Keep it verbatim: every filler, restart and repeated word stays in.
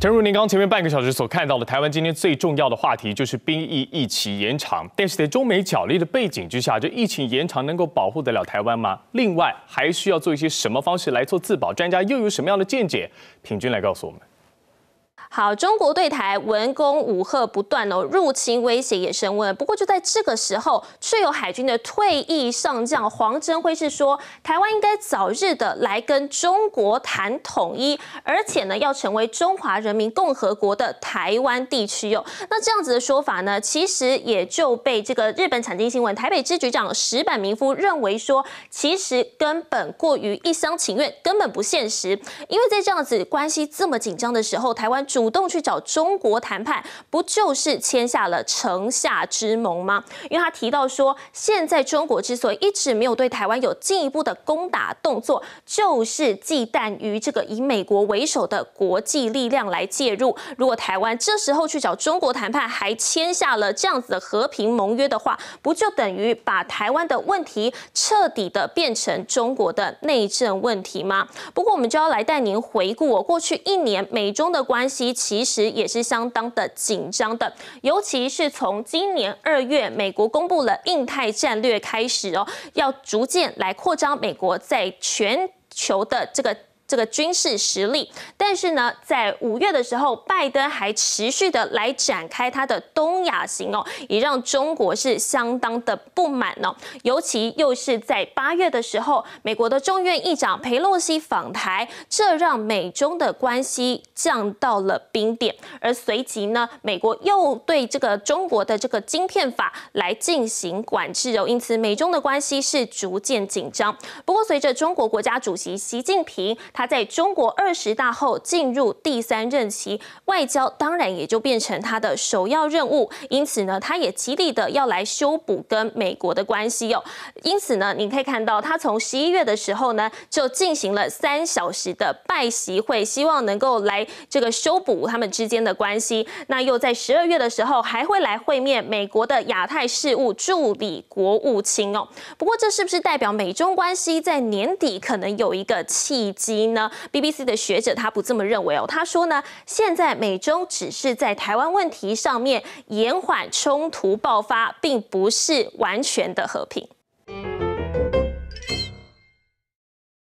正如您刚前面半个小时所看到的，台湾今天最重要的话题就是兵役一起延长。但是在中美角力的背景之下，这疫情延长能够保护得了台湾吗？另外，还需要做一些什么方式来做自保？专家又有什么样的见解？品君来告诉我们。 好，中国对台文攻武吓不断哦，入侵威胁也升温。不过就在这个时候，却有海军的退役上将黄镇辉是说，台湾应该早日的来跟中国谈统一，而且呢要成为中华人民共和国的台湾地区哦。那这样子的说法呢，其实也就被这个日本产经新闻台北支局长石坂明夫认为说，其实根本过于一厢情愿，根本不现实。因为在这样子关系这么紧张的时候，台湾主主动去找中国谈判，不就是签下了城下之盟吗？因为他提到说，现在中国之所以一直没有对台湾有进一步的攻打动作，就是忌惮于这个以美国为首的国际力量来介入。如果台湾这时候去找中国谈判，还签下了这样子的和平盟约的话，不就等于把台湾的问题彻底的变成中国的内政问题吗？不过我们就要来带您回顾哦，过去一年美中的关系。 其实也是相当的紧张的，尤其是从今年二月，美国公布了印太战略开始哦，要逐渐来扩张美国在全球的这个。 这个军事实力，但是呢，在五月的时候，拜登还持续的来展开他的东亚行哦，也让中国是相当的不满哦。尤其又是在八月的时候，美国的众院议长裴洛西访台，这让美中的关系降到了冰点。而随即呢，美国又对这个中国的这个晶片法来进行管制哦，因此美中的关系是逐渐紧张。不过，随着中国国家主席习近平， 他在中国二十大后进入第三任期，外交当然也就变成他的首要任务。因此呢，他也极力的要来修补跟美国的关系哦。因此呢，你可以看到他从十一月的时候呢，就进行了三小时的拜习会，希望能够来这个修补他们之间的关系。那又在十二月的时候，还会来会面美国的亚太事务助理国务卿哦。不过，这是不是代表美中关系在年底可能有一个契机呢？ B B C 的学者他不这么认为哦，他说呢，现在美中只是在台湾问题上面延缓冲突爆发，并不是完全的和平。